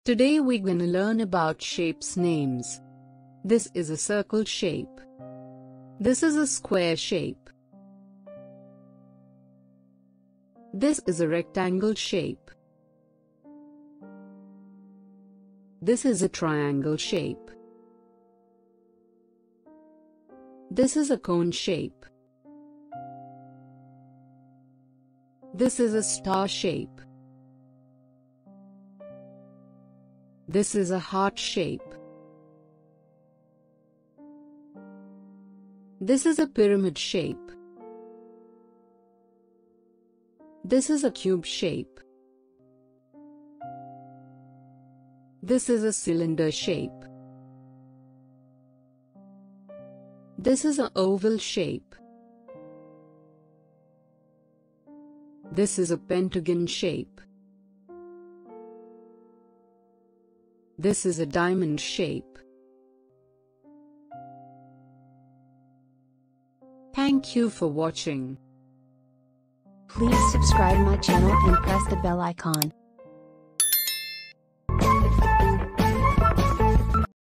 Today we're gonna learn about shapes names. This is a circle shape. This is a square shape. This is a rectangle shape. This is a triangle shape. This is a cone shape. This is a star shape. This is a heart shape. This is a pyramid shape. This is a cube shape. This is a cylinder shape. This is an oval shape. This is a pentagon shape. This is a diamond shape. Thank you for watching. Please subscribe my channel and press the bell icon.